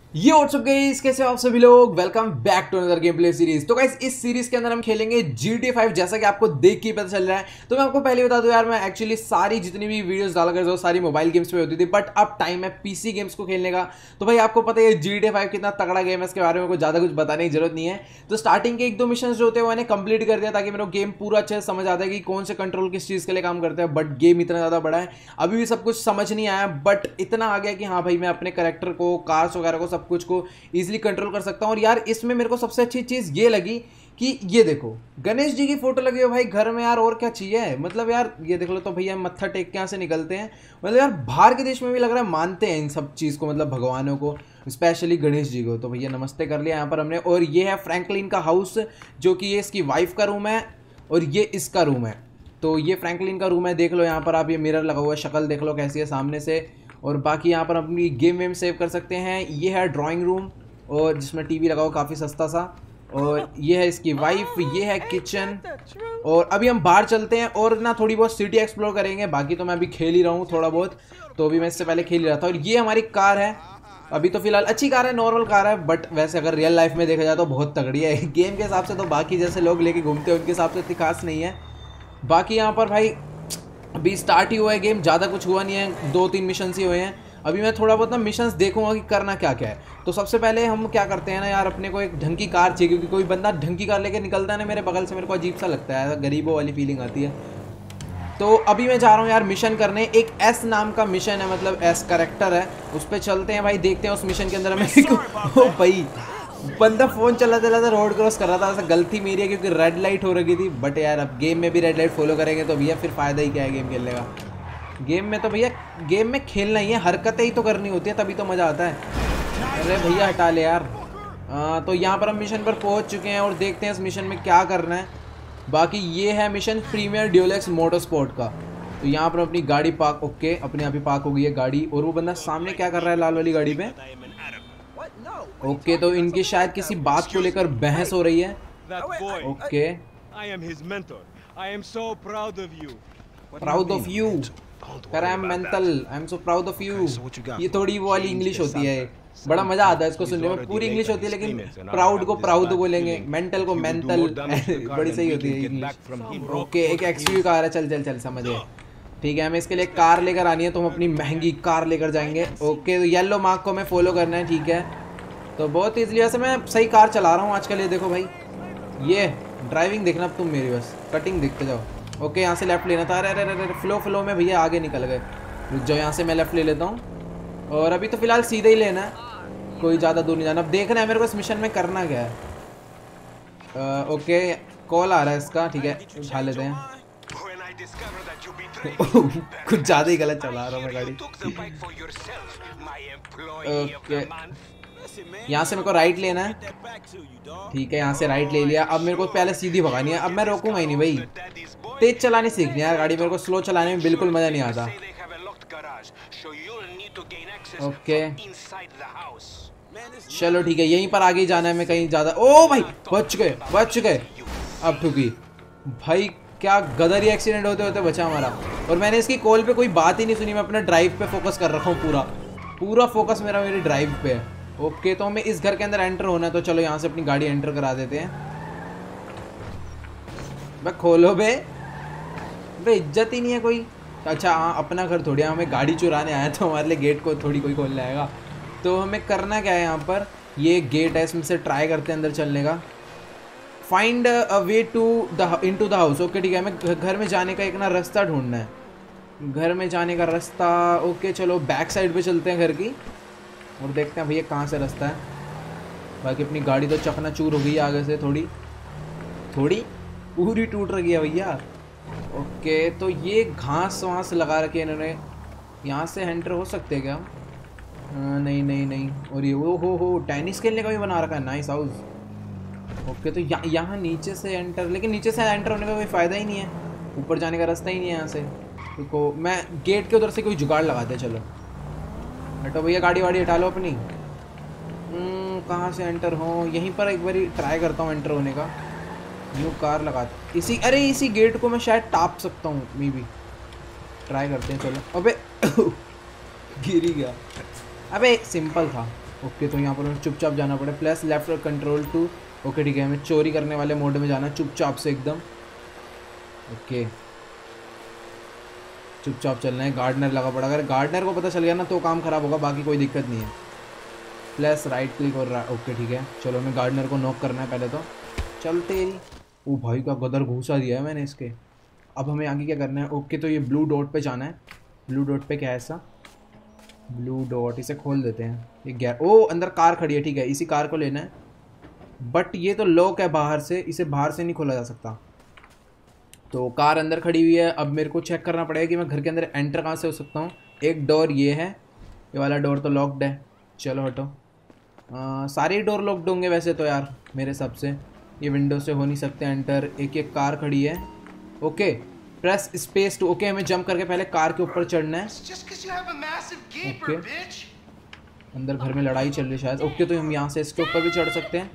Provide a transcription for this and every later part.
ये WhatsApp guys, कैसे हो आप सभी लोग। Welcome back to another game play series. तो गाइस इस सीरीज के अंदर हम खेलेंगे GTA 5। जैसा कि आपको देख के ही पता चल रहा है, तो मैं आपको पहले बता दूं यार, मैं एक्चुअली सारी जितनी भी वीडियोस डाला करता हूं सारी मोबाइल गेम्स पे होती थी, बट अब टाइम है पीसी गेम्स को खेलने का। तो भाई आपको पता है GTA 5 कितना तगड़ा गेम है, इसके बारे में कोई ज़्यादा कुछ बताने की जरूरत नहीं है। तो स्टार्टिंग के एक दो मिशन जो होते हैं मैंने कंप्लीट कर दिया, ताकि मेरे को गेम पूरा अच्छे से समझ आता है कि कौन से कंट्रोल किस चीज़ के लिए काम करते हैं। बट गेम इतना ज़्यादा बड़ा है, अभी भी सब कुछ समझ नहीं आया, बट इतना आ गया कि हाँ भाई मैं अपने कैरेक्टर को, कार्स वगैरह को, सब कुछ को इजीली कंट्रोल कर सकता हूँ। और यार इसमें मेरे को सबसे अच्छी चीज़ ये लगी कि ये देखो गणेश जी की फोटो लगी हो भाई घर में, यार और क्या चाहिए। मतलब यार ये देख लो, तो भैया मत्था टेक के यहाँ से निकलते हैं। मतलब यार बाहर के देश में भी लग रहा है मानते हैं इन सब चीज़ को, मतलब भगवानों को, स्पेशली गणेश जी को। तो भैया नमस्ते कर लिया यहाँ पर हमने। और ये है फ्रैंकलिन का हाउस, जो कि ये इसकी वाइफ का रूम है और ये इसका रूम है। तो ये फ्रैंकलिन का रूम है, देख लो यहाँ पर आप, ये मिरर लगा हुआ है, शक्ल देख लो कैसी है सामने से। और बाकी यहाँ पर अपनी गेम वेम सेव कर सकते हैं। ये है ड्राइंग रूम, और जिसमें टीवी लगा हुआ काफ़ी सस्ता सा। और ये है इसकी वाइफ, ये है किचन। और अभी हम बाहर चलते हैं और ना थोड़ी बहुत सिटी एक्सप्लोर करेंगे। बाकी तो मैं अभी खेल ही रहा हूँ थोड़ा बहुत, तो अभी मैं इससे पहले खेल ही रहा था। और ये हमारी कार है, अभी तो फिलहाल अच्छी कार है, नॉर्मल कार है, बट वैसे अगर रियल लाइफ में देखा जाए तो बहुत तगड़ी है। गेम के हिसाब से तो बाकी जैसे लोग लेके घूमते हैं उनके हिसाब से इतनी खास नहीं है। बाकी यहाँ पर भाई अभी स्टार्ट ही हुआ है गेम, ज़्यादा कुछ हुआ नहीं है, 2-3 मिशन ही हुए हैं। अभी मैं थोड़ा बहुत ना मिशंस देखूंगा कि करना क्या क्या है। तो सबसे पहले हम क्या करते हैं ना यार, अपने को एक ढंग की कार चाहिए, क्योंकि कोई बंदा ढंग की कार लेके निकलता है ना मेरे बगल से, मेरे को अजीब सा लगता है, गरीबों वाली फीलिंग आती है। तो अभी मैं जा रहा हूँ यार मिशन करने। एक एस नाम का मिशन है, मतलब एस कैरेक्टर है, उस पर चलते हैं भाई, देखते हैं उस मिशन के अंदर हमें ओ भाई बंदा फ़ोन चलाते चलाते रोड क्रॉस कर रहा था। वैसे गलती मेरी है क्योंकि रेड लाइट हो रही थी, बट यार अब गेम में भी रेड लाइट फॉलो करेंगे तो भैया फिर फ़ायदा ही क्या है गेम खेलने का। गेम में तो भैया गेम में खेलना ही है, हरकतें ही तो करनी होती है, तभी तो मज़ा आता है। अरे भैया हटा ले यार। तो यहाँ पर हम मिशन पर पहुँच चुके हैं और देखते हैं इस मिशन में क्या करना है। बाकी ये है मिशन प्रीमियर ड्यूलेक्स मोटरस्पोर्ट का। तो यहाँ पर अपनी गाड़ी पार्क, ओके अपने आप ही पार्क हो गई है गाड़ी। और वो बंदा सामने क्या कर रहा है लाल वाली गाड़ी पे। ओके तो इनकी शायद किसी बात को लेकर बहस हो रही है। Okay proud of you, I am mental, I am so proud of you. ये थोड़ी वो वाली इंग्लिश होती है, बड़ा मजा आता है इसको सुनने में। पूरी इंग्लिश होती है लेकिन प्राउड को प्राउड बोलेंगे, मेंटल को मेंटल, बड़ी सही होती है इंग्लिश। ओके एक एक्सयू कार है, चल चल चल समझ गए। ठीक है हमें इसके लिए कार लेकर आनी है, तो हम अपनी महंगी कार लेकर जाएंगे। ओके तो येलो मार्क को हमें फॉलो करना है, ठीक है। तो बहुत ईजिली, वैसे मैं सही कार चला रहा हूँ आजकल। ये देखो भाई, ये ड्राइविंग देखना अब तुम मेरी, बस कटिंग देखते जाओ। ओके यहाँ से लेफ्ट लेना था। अरे अरे अरे फ्लो में भैया आगे निकल गए, रुक जाओ, यहाँ से मैं लेफ्ट ले लेता हूँ। और अभी तो फिलहाल सीधे ही लेना है, कोई ज़्यादा दूर नहीं जाना। अब देखना है मेरे को इस मिशन में करना क्या है। ओके कॉल आ रहा है इसका, ठीक है उठा लेते हैं। कुछ ज़्यादा ही गलत चला रहा हूँ मैं गाड़ी। ओके यहाँ से मेरे को राइट लेना है, ठीक है यहाँ से राइट ले लिया। अब मेरे को पहले सीधी भगानी है, अब मैं रोकूंगा ही नहीं भाई, तेज चलानी सीखनी है यार गाड़ी, मेरे को स्लो चलाने में बिल्कुल मज़ा नहीं आता। ओके चलो ठीक है, यहीं पर आगे जाना है, मैं कहीं ज़्यादा। ओ भाई बच गए। अब ठुकी भाई, क्या गदर ही एक्सीडेंट होते होते बचा हमारा। और मैंने इसकी कॉल पे कोई बात ही नहीं सुनी, मैं अपना ड्राइव पे फोकस कर रखा हूँ, पूरा फोकस मेरा मेरी ड्राइव पे है। ओके तो हमें इस घर के अंदर एंटर होना है, तो चलो यहाँ से अपनी गाड़ी एंटर करा देते हैं। भाई खोलो बे इज्जत ही नहीं है कोई। अच्छा हाँ अपना घर थोड़ी, हमें गाड़ी चुराने आया तो हमारे लिए गेट को थोड़ी कोई खोल लाएगा। तो हमें करना क्या है, यहाँ पर ये गेट है, इसमें से ट्राई करते हैं अंदर चलने का। Find a way to into the house. Okay ठीक है, हमें घर में जाने का एक ना रास्ता ढूंढना है, घर में जाने का रास्ता। ओके चलो बैक साइड पे चलते हैं घर की और देखते हैं भैया कहाँ से रास्ता है। बाकी अपनी गाड़ी तो चकनाचूर हो गई है आगे से, थोड़ी पूरी टूट रही है भैया। ओके तो ये घास वास लगा रखे इन्होंने, यहाँ से एंटर हो सकते हैं क्या? नहीं। और ये हो टेनिस खेलने का भी बना रखा है, नाइस हाउस। ओके तो यहाँ नीचे से एंटर, लेकिन नीचे से एंटर होने का कोई फ़ायदा ही नहीं है, ऊपर जाने का रास्ता ही नहीं है यहाँ से। तो मैं गेट के उधर से कोई जुगाड़ लगाते हैं। चलो हटो भैया, गाड़ी वाड़ी हटा लो अपनी। कहाँ से एंटर हो, यहीं पर एक बार ट्राई करता हूँ एंटर होने का। न्यू कार लगा इसी गेट को मैं शायद टाप सकता हूँ, मे बी ट्राई करते हैं। चलो अबे गिर ही गया, अबे सिंपल था। ओके तो यहाँ पर हमें चुपचाप जाना पड़े, प्लस लेफ्ट और कंट्रोल टू। ओके ठीक है, हमें चोरी करने वाले मोड में जाना है चुपचाप से एकदम। ओके चुपचाप चलना है, गार्डनर लगा पड़ा, अगर गार्डनर को पता चल गया ना तो काम खराब होगा, बाकी कोई दिक्कत नहीं है। प्लस राइट क्लिक और ओके ठीक है, चलो हमें गार्डनर को नॉक करना है पहले तो। चल तेरी, ओ भाई का गदर घूसा दिया है मैंने इसके। अब हमें आगे क्या करना है? ओके तो ये ब्लू डॉट पे जाना है। ब्लू डॉट पे क्या है ऐसा? ब्लू डॉट, इसे खोल देते हैं। ये गैर, ओ अंदर कार खड़ी है, ठीक है इसी कार को लेना है। बट ये तो लॉक है बाहर से, इसे बाहर से नहीं खोला जा सकता। तो कार अंदर खड़ी हुई है, अब मेरे को चेक करना पड़ेगा कि मैं घर के अंदर एंटर कहाँ से हो सकता हूँ। एक डोर ये है, ये वाला डोर तो लॉक्ड है, चलो हटो। सारे डोर लॉक्ड होंगे वैसे तो यार मेरे हिसाब से, ये विंडो से हो नहीं सकते एंटर। एक कार खड़ी है। Okay press space to, okay हमें जंप करके पहले कार के ऊपर चढ़ना है। ओके अंदर घर में लड़ाई चल रही है शायद। ओके तो हम यहाँ से इसके ऊपर भी चढ़ सकते हैं।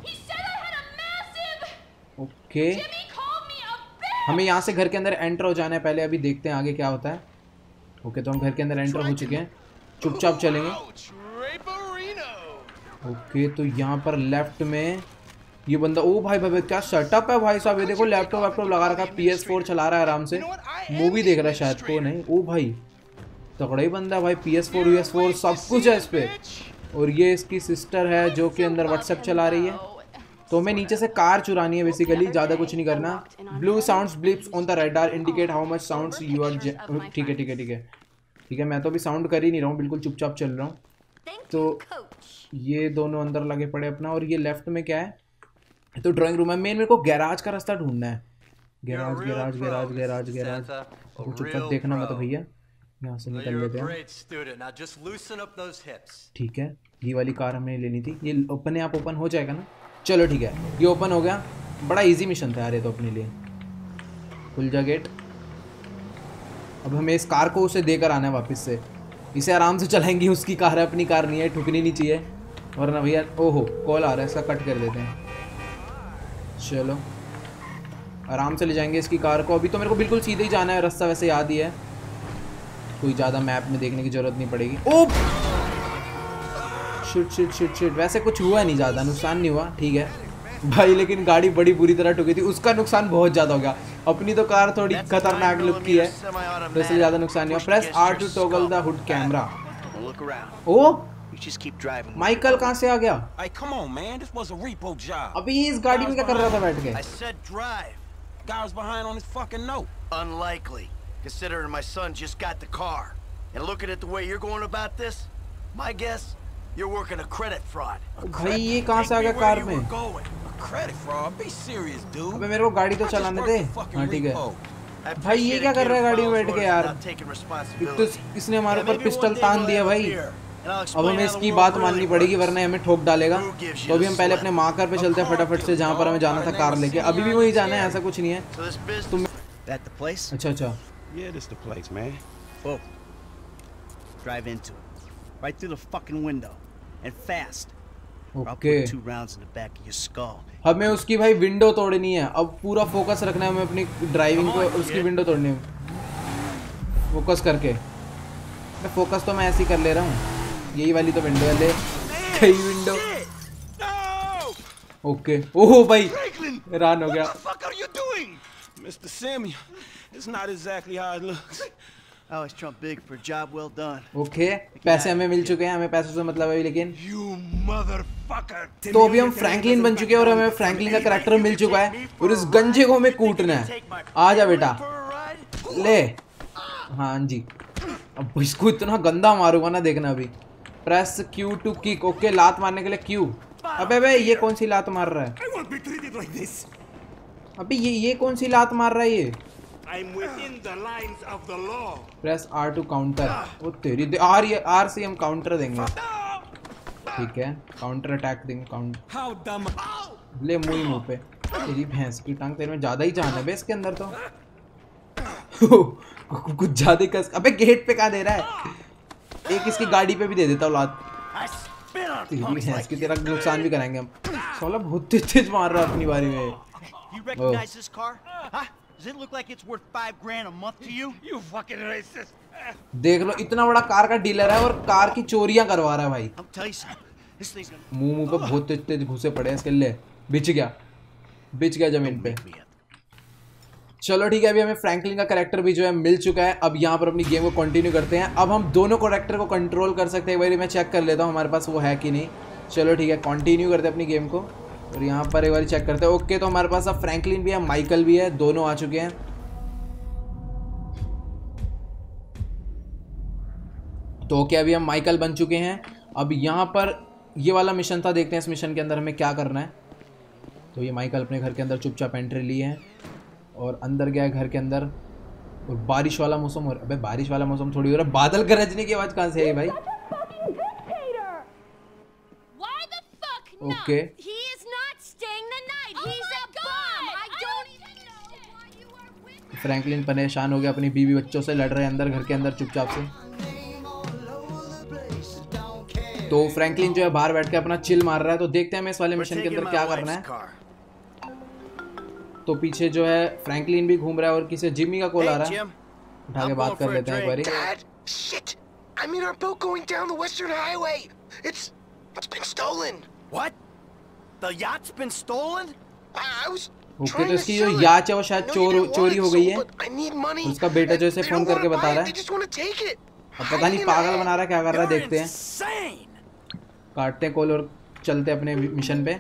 ओके हमें यहाँ से घर के अंदर एंटर हो जाना है पहले, अभी देखते हैं आगे क्या होता है। ओके तो हम घर के अंदर एंटर हो चुके हैं, चुपचाप चलेंगे। ओके तो यहाँ पर लेफ्ट में ये बंदा, ओ भाई भाई क्या सेटअप है भाई साहब, ये देखो लैपटॉप वैपटॉप लगा रखा है, PS4 चला रहा है आराम से, मूवी देख रहा है शायद को नहीं। ओ भाई तगड़ा ही बंदा है भाई, PS4 US4 सब कुछ है इस पे। और ये इसकी सिस्टर है जो कि अंदर व्हाट्सएप चला रही है। तो हमें नीचे से कार चुरानी है बेसिकली, ज़्यादा कुछ नहीं करना। Blue sounds blips on the radar indicate how much sounds you are. ठीक है ठीक है ठीक है ठीक है, मैं तो अभी साउंड कर ही नहीं रहा हूँ, बिल्कुल चुपचाप चल रहा हूँ। तो ये दोनों अंदर लगे पड़े अपना, और ये लेफ्ट में क्या है? तो ड्राइंग रूम है। मेरे को गैराज का रास्ता ढूंढना है। Garage garage garage garage garage, चुपचाप देखना मत भैया, यहाँ से निकल लेते हैं। ठीक है ये वाली कार हमें लेनी थी, ये अपने आप ओपन हो जाएगा ना? चलो ठीक है ये ओपन हो गया, बड़ा इजी मिशन था यार ये तो अपने लिए। खुल जा गेट। अब हमें इस कार को उसे देकर आना है वापस से, इसे आराम से चलाएंगे, उसकी कार है अपनी कार नहीं है, ठुकनी नहीं चाहिए वरना भैया। ओहो कॉल आ रहा है, इसका कट कर देते हैं। चलो आराम से ले जाएंगे इसकी कार को। अभी तो मेरे को बिल्कुल सीधे ही जाना है, रास्ता वैसे याद ही है, कोई ज़्यादा मैप में देखने की ज़रूरत नहीं पड़ेगी। Oh shit shit shit shit, वैसे कुछ हुआ नहीं, ज़्यादा नुकसान नहीं हुआ ठीक है भाई, लेकिन गाड़ी बड़ी बुरी तरह ठुकी थी, उसका नुकसान बहुत ज़्यादा हो गया। अपनी तो कार थोड़ी खतरनाक लुक की है तो इसलिए ज़्यादा नुकसान नहीं हुआ। Press R to toggle the hood camera. Oh Michael कहाँ से आ गया? अभी ये इस गाड़ी में क्या कर रहा था बैठ के? Guy was behind on his fucking note. Unlikely, considering my son just got the car. And looking at the way you're going about this, my guess, you're working a credit fraud. भाई ये कहाँ से आ गया car में? Credit fraud? Be serious, dude. अबे मेरे को गाड़ी तो चलाने दे। हाँ ठीक है। भाई ये क्या कर रहा है गाड़ी में बैठ के यार? तो इसने हमारे ऊपर पिस्टल तान दिया भाई। अब हमें इसकी बात माननी पड़ेगी वरना हमें ठोक डालेगा। तो अभी हम पहले अपने मार्कर पे चलते हैं फटाफट से, जहाँ पर हमें जाना था कार लेके। अभी भी वही जाना है, ऐसा कुछ नहीं है। तुम अच्छा अच्छा ओके, हमें उसकी भाई विंडो तोड़नी है। अब पूरा फोकस रखना है हमें अपनी ड्राइविंग को, उसकी विंडो तोड़नी है फोकस करके। फोकस तो मैं ऐसे ही कर ले रहा हूँ, यही वाली तो विंडो है, ले कई विंडो। ओके ओहो भाई रान हो गया। Mr. Samuel, it's not exactly how it looks. I was Trump big for a job well done. Okay पैसे हमें मिल चुके हैं, हमें पैसों से मतलब है लेकिन You motherfucker. तो अभी हम फ्रैंकलिन बन चुके हैं और हमें फ्रैंकलिन का कैरेक्टर मिल चुका है और इस गंजे को हमें कूटना है। आ जा बेटा ले। हाँ जी अब इसको इतना गंदा मारूंगा ना, देखना अभी। Press Q to kick. Okay लात मारने के लिए Q। अबे बे ये कौन सी लात मार रहा है? अबे ये कौन सी लात मार रहा है ये? Press R to counter. वो तेरी R से हम काउंटर देंगे, ठीक है काउंटर अटैक देंगे। काउंटर ले मुंह पे, तेरी भैंस की टांग, तेरे में ज्यादा ही जान है बे इसके अंदर तो कुछ ज्यादा कस। अबे गेट पे कहाँ दे रहा है? एक इसकी गाड़ी पे भी दे देता हूँ लात, तेरी भैंस की, तेरा नुकसान भी कराएंगे हम। साला बहुत तेज मार रहा है अपनी बारी में। देख लो इतना बड़ा कार का डीलर है और कार की चोरियां करवा रहा है भाई। This thing's gonna मुंह पे बहुत तेज तेज घुसे पड़े हैं इसके लिए। बिछ गया जमीन पे। चलो ठीक है, अभी हमें फ्रैंकलिन का कैरेक्टर भी जो है मिल चुका है। अब यहाँ पर अपनी गेम को कंटिन्यू करते हैं। अब हम दोनों कैरेक्टर को कंट्रोल कर सकते हैं। एक बार मैं चेक कर लेता हूँ हमारे पास वो है कि नहीं। चलो ठीक है, कंटिन्यू करते हैं अपनी गेम को और यहाँ पर एक बार चेक करते हैं। ओके, तो हमारे पास अब फ्रैंकलिन भी है, माइकल भी है, दोनों आ चुके हैं। तो ओके, अभी हम माइकल बन चुके हैं। अब यहाँ पर ये वाला मिशन था, देखते हैं इस मिशन के अंदर हमें क्या करना है। तो ये माइकल अपने घर के अंदर चुपचाप एंट्री ली है और अंदर गया घर के अंदर। और बारिश वाला मौसम हो रहा है। अबे बारिश वाला मौसम थोड़ी हो रहा है, बादल गरजने की आवाज़ कहाँ से है भाई? ओके, फ्रैंकलिन परेशान हो गया, अपनी बीवी बच्चों से लड़ रहे हैं अंदर घर के अंदर चुपचाप से। तो फ्रैंकलिन जो है बाहर बैठ के अपना चिल मार रहा है। तो देखते हैं हमें इस वाले मिशन के अंदर क्या करना है। तो पीछे जो है फ्रैंकलिन भी घूम रहा है और किसी जिमी का कॉल आ रहा है। उठा के बात कर लेते हैं एक बारी। Dad, shit! I'm in our boat going down the Western Highway. It's been stolen. What? The yacht's been stolen? I was okay, तो इसकी जो याच है वो शायद चोरी हो गई है। उसका बेटा जो इसे फोन करके बता रहा है। अब पता नहीं पागल बना रहा है क्या कर रहा है, देखते हैं। काटते हैं कॉल और चलते अपने मिशन पे।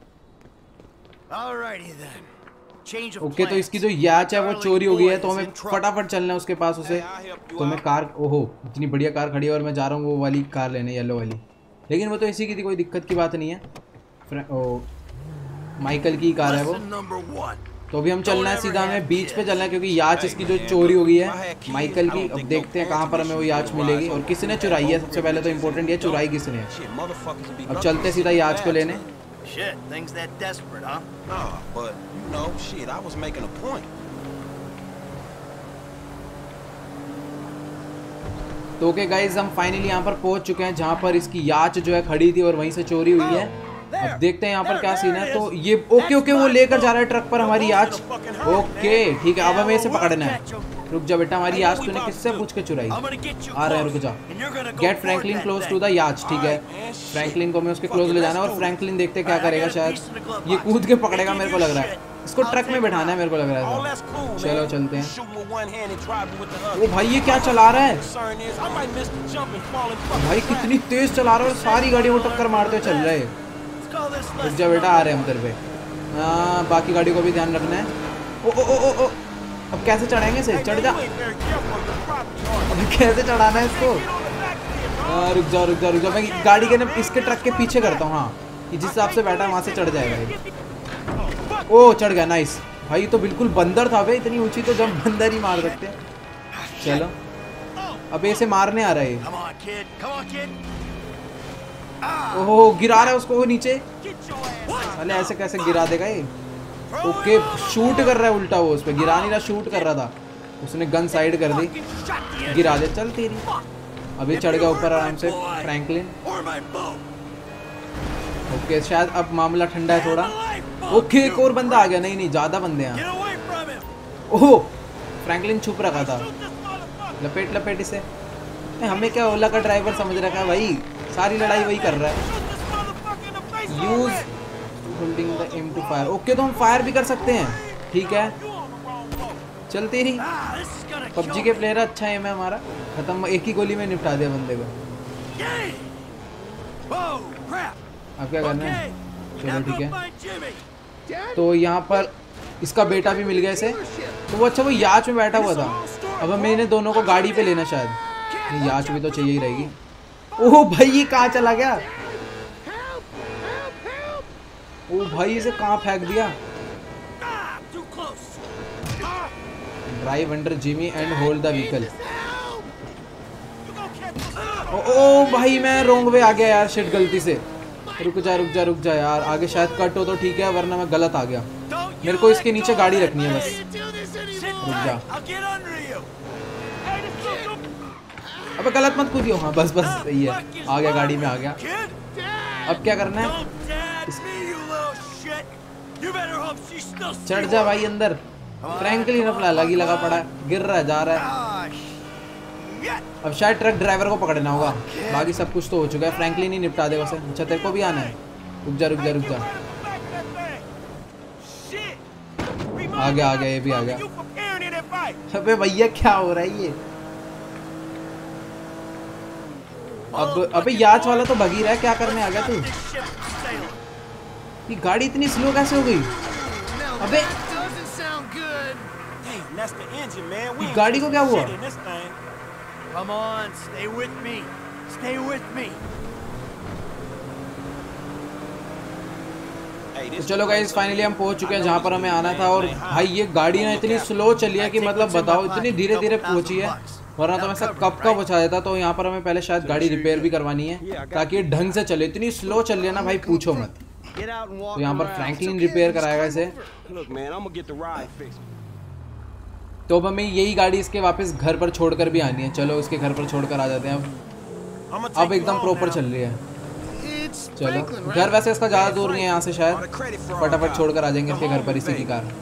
ओके, तो इसकी जो याच है वो चोरी हो गई है, तो हमें फटाफट चलना है उसके पास उसे। तो मैं कार, ओहो इतनी बढ़िया कार खड़ी है और मैं जा रहा हूँ वो वाली कार लेने, येलो वाली। लेकिन वो तो इसी की थी, कोई दिक्कत की बात नहीं है। माइकल की कार है वो। तो अभी हम चलना है सीधा, हमें बीच पे चलना है क्योंकि याच इसकी जो चोरी हो गई है माइकल की। अब देखते हैं कहाँ पर हमें वो याच मिलेगी और किसने चुराई है। सबसे पहले तो इम्पोर्टेंट ये चुराई किसने है। अब चलते सीधा याच को लेने। Shit, things that desperate, huh? Nah, but you know, shit, I was making a point. तो ओके गाइज, हम फाइनली यहाँ पर पहुंच चुके हैं जहाँ पर इसकी याच जो है खड़ी थी और वहीं से चोरी हुई है। अब देखते हैं यहाँ पर क्या सीन है। तो ये ओके वो लेकर जा रहा है ट्रक पर हमारी याच। ओके ठीक है, अब हमें इसे पकड़ना है। रुक जा बेटा, हमारी याच तूने किससे पूछ के चुराई? आ रहा है, रुक जा। Get Franklin close to the yacht. ठीक है, फ्रैंकलिन को हमें उसके क्लोज ले जाना है और फ्रैंकलिन देखते क्या करेगा। शायद ये कूद के पकड़ेगा, मेरे को लग रहा है। इसको ट्रक में बैठाना है, मेरे को लग रहा है। चलो चलते हैं। वो भाई ये क्या चला रहा है भाई, कितनी तेज चला रहा है, सारी गाड़ियों को टक्कर मारते हुए चल रहे हैं। रुक जा बेटा, आ रहे हैं हम तेरे पे। हाँ, बाकी गाड़ी को भी ध्यान रखना है। ओ ओ ओ ओ, अब कैसे चढ़ाएंगे इसे? चढ़ जा। अब कैसे चढ़ाना है इसको? रुक जा, मैं गाड़ी के ना इसके ट्रक के पीछे करता हूँ। हाँ, कि जिस हिसाब से बैठा है वहाँ से चढ़ जाएगा ये। ओ चढ़ गया, नाइस भाई। तो बिल्कुल बंदर था भाई, इतनी ऊंची तो जब बंदर ही मार सकते हैं। चलो, अब इसे मारने आ रहा है। ओहो, गिरा रहा है उसको वो नीचे। अरे ऐसे कैसे गिरा देगा ये? ओके, शूट कर रहा है उल्टा, वो उस पर गिरा नहीं रहा, शूट कर रहा था। उसने गन साइड कर दी, गिरा दे। चल तेरी। अभी चढ़ गया ऊपर आराम से फ्रैंकलिन। ओके, शायद अब मामला ठंडा है थोड़ा। ओके, एक और बंदा आ गया। नहीं ज्यादा बंदे हैं। ओहो, फ्रैंकलिन छुप रखा था। लपेट इसे। हमें क्या ओला का ड्राइवर समझ रखा है भाई, सारी लड़ाई वही कर रहा है। Use holding the M to fire. Okay, तो हम फायर भी कर सकते हैं। ठीक है, चलते ही। पबजी के प्लेयर अच्छा है हमारा। खत्म, एक ही गोली में निपटा दिया बंदे को। अब क्या करना है? चलो ठीक है। तो यहाँ पर इसका बेटा भी मिल गया इसे। तो वो अच्छा, वो याच में बैठा हुआ था। अब हमें इन्हें दोनों को गाड़ी पे लेना शायद। याच भी तो चाहिए ही रहेगी। ओह भाई, ये कहाँ चला गया? ओ भाई, इसे कहाँ फेंक दिया? Drive under Jimmy and hold the vehicle. Oh भाई, मैं रोंग वे आ गया यार, शिट, गलती से। रुक जा यार, आगे शायद कट हो तो ठीक है, वरना मैं गलत आ गया। मेरे को इसके नीचे गाड़ी रखनी है बस। रुक जा, अबे गलत मत कूदियो। हाँ बस सही है, आ गया, गाड़ी में आ गया। अब क्या करना है? चढ़ जा भाई अंदर। फ्रैंकलिन अपना लगा पड़ा है, गिर रहा है, जा रहा है। अब शायद ट्रक ड्राइवर को पकड़ना होगा, बाकी सब कुछ तो हो चुका है। फ्रैंकलिन ही निपटा देगा उसे। अच्छा तेरे को भी आना है, रुक जा रुक जा रुक जा। आ गया ये भी आ गया। अबे भैया क्या हो रहा है ये? अब अबे याच वाला तो भगी रहा है, क्या करने आ गया तू? ये गाड़ी इतनी स्लो कैसे हो गई? अबे गाड़ी को क्या हुआ? Come on, stay with me. Stay with me. तो चलो गाइस फाइनली हम पहुंच चुके हैं जहां पर हमें आना था। और भाई ये गाड़ी ना इतनी स्लो चली है कि मतलब बताओ, इतनी धीरे धीरे पहुंची है, वरना तो मैं सब कब का पहुंचा देता। तो यहाँ पर हमें पहले शायद गाड़ी रिपेयर भी करवानी है ताकि ये ढंग से चले। इतनी स्लो चल रही है ना भाई, पूछो मत। तो यहाँ पर फ्रैंकलिन रिपेयर कराएगा इसे। तो अब हमें यही गाड़ी इसके वापस घर पर छोड़कर भी आनी है। चलो इसके घर पर छोड़कर आ जाते हैं। अब एकदम प्रॉपर चल रही है। चलो घर वैसे इसका ज्यादा दूर नहीं है यहाँ से, शायद फटाफट छोड़कर आ जाएंगे इसके घर पर इसी की कार।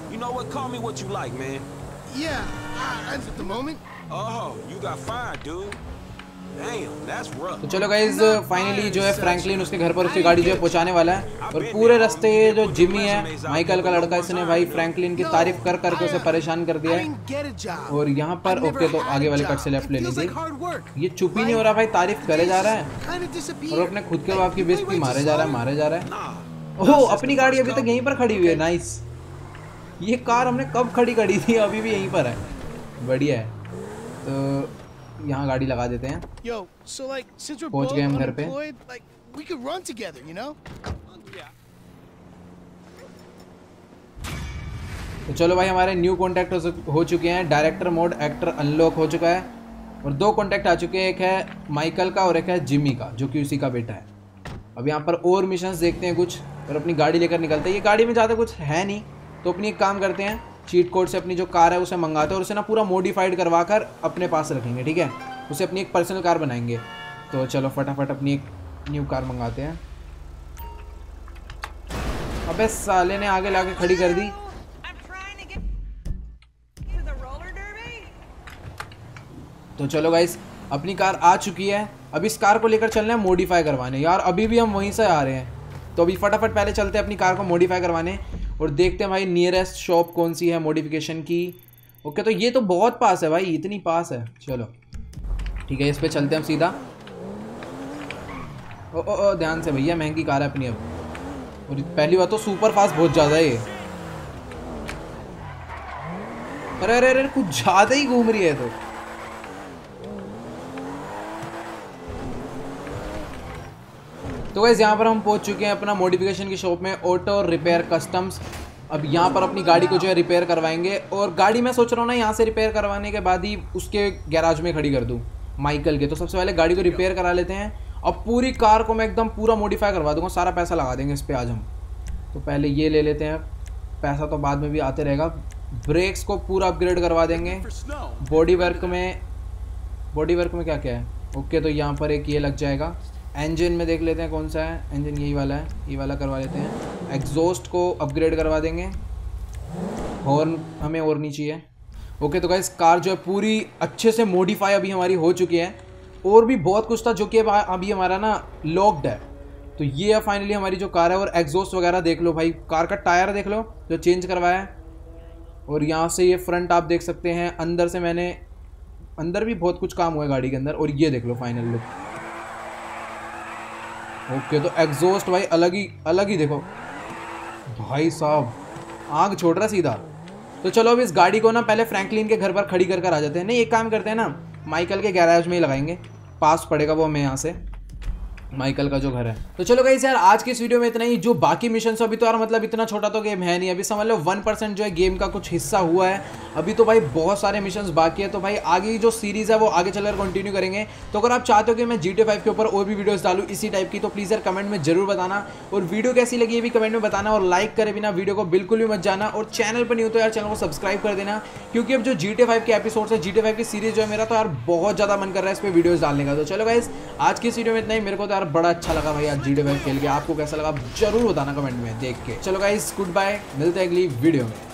तो चलो गाइज फाइनली जो है फ्रैंकलिन उसके घर पर उसकी गाड़ी जो है पहुंचाने वाला है। और पूरे रास्ते जो जिमी है माइकल का लड़का, इसने भाई फ्रैंकलिन की तारीफ कर करके उसे परेशान कर दिया है। और यहाँ पर ओके, तो आगे वाले कट से लेफ्ट ले लीजिए। ये चुप ही नहीं हो रहा भाई, तारीफ करे जा रहा है और अपने खुद के बाप की बेइज्जती मारे जा रहा है। ओह अपनी गाड़ी अभी तक यहीं पर खड़ी हुई है। नाइस, ये कार हमने कब खड़ी करी थी, अभी भी यहीं पर है। बढ़िया है। तो यहाँ गाड़ी लगा देते हैं। पहुंच गए हम घर पे। तो चलो भाई हमारे न्यू कॉन्टैक्ट हो चुके हैं। डायरेक्टर मोड एक्टर अनलॉक हो चुका है और 2 कॉन्टैक्ट आ चुके हैं। एक है माइकल का और एक है जिमी का, जो कि उसी का बेटा है। अब यहाँ पर और मिशंस देखते हैं कुछ और अपनी गाड़ी लेकर निकलते हैं। ये गाड़ी में ज़्यादा कुछ है नहीं, तो अपनी एक काम करते हैं, चीट कोड से अपनी जो कार है उसे मंगाते हैं और उसे ना पूरा मॉडिफाइड करवा कर अपने पास रखेंगे। ठीक है, उसे अपनी एक पर्सनल कार बनाएंगे। तो चलो फटाफट अपनी एक न्यू कार मंगाते हैं। अबे साले ने आगे लाके खड़ी कर दी। तो चलो गाइस अपनी कार आ चुकी है। अब इस कार को लेकर चलना है मॉडिफाई करवाने। यार अभी भी हम वहीं से आ रहे हैं, तो अभी फटाफट पहले चलते हैं अपनी कार को मॉडिफाई करवाने और देखते हैं भाई नियरेस्ट शॉप कौन सी है मॉडिफिकेशन की। ओके, तो ये तो बहुत पास है भाई, इतनी पास है। चलो ठीक है, इस पे चलते हैं हम सीधा। ओ ध्यान से भैया, महंगी कार है अपनी अब। और पहली बात तो सुपर फास्ट बहुत ज़्यादा है ये। अरे अरे अरे कुछ ज़्यादा ही घूम रही है। तो गाइस यहाँ पर हम पहुंच चुके हैं अपना मॉडिफिकेशन की शॉप में, ऑटो रिपेयर कस्टम्स। अब यहाँ पर अपनी गाड़ी को जो है रिपेयर करवाएंगे। और गाड़ी मैं सोच रहा हूँ ना यहाँ से रिपेयर करवाने के बाद ही उसके गैराज में खड़ी कर दूँ माइकल के। तो सबसे पहले गाड़ी को रिपेयर करा लेते हैं। अब पूरी कार को मैं एकदम पूरा मॉडिफाई करवा दूँगा, सारा पैसा लगा देंगे इस पर आज हम। तो पहले ये ले लेते हैं, पैसा तो बाद में भी आते रहेगा। ब्रेक्स को पूरा अपग्रेड करवा देंगे। बॉडी वर्क में क्या क्या है? ओके, तो यहाँ पर एक ये लग जाएगा। इंजन में देख लेते हैं कौन सा है। इंजन यही वाला है, ये वाला करवा लेते हैं। एग्जॉस्ट को अपग्रेड करवा देंगे। हॉर्न हमें और नहीं चाहिए। ओके, तो गाइस कार जो है पूरी अच्छे से मॉडिफाई अभी हमारी हो चुकी है। और भी बहुत कुछ था जो कि अभी हमारा ना लॉक्ड है। तो ये है फाइनली हमारी जो कार है। और एग्जॉस्ट वगैरह देख लो भाई, कार का टायर देख लो जो चेंज करवाया है। और यहाँ से ये फ्रंट आप देख सकते हैं। अंदर से अंदर भी बहुत कुछ काम हुआ है गाड़ी के अंदर। और ये देख लो फाइनल लुक। ओके, तो एग्जॉस्ट भाई अलग ही देखो भाई साहब, आग छोड़ रहा सीधा। तो चलो अब इस गाड़ी को ना पहले फ्रैंकलिन के घर पर खड़ी कर आ जाते हैं। नहीं, एक काम करते हैं ना, माइकल के गैराज में ही लगाएंगे, पास पड़ेगा वो हमें यहाँ से, माइकल का जो घर है। तो चलो गाइस यार आज की इस वीडियो में इतना ही। जो बाकी मिशन अभी तो यार मतलब इतना छोटा तो गेम है नहीं, अभी समझ लो 1% जो है गेम का कुछ हिस्सा हुआ है। अभी तो भाई बहुत सारे मिशंस बाकी है। तो भाई आगे जो सीरीज है वो आगे चलकर कंटिन्यू करेंगे। तो अगर आप चाहते हो कि मैं GTA 5 के ऊपर और भी वीडियोस डालूं इसी टाइप की, तो प्लीज़ यार कमेंट में जरूर बताना। और वीडियो कैसी लगी ये भी कमेंट में बताना। और लाइक करे बिना वीडियो को बिल्कुल भी मत जाना। और चैनल पर नहीं हो तो यार चैनल को सब्सक्राइब कर देना, क्योंकि अब जो GTA 5 के एपिसोड है, GTA 5 की सीरीज जो है मेरा तो यार बहुत ज़्यादा मन कर रहा है इस पर वीडियोज़ डालने का। तो चलो गाइस आज की इस वीडियो में इतना ही। मेरे को तो यार बड़ा अच्छा लगा भाई आज GTA 5 खेल के। आपको कैसा लगा जरूर बताना कमेंट में देख के। चलो गाइस गुड बाय, मिलते हैं अगली वीडियो में।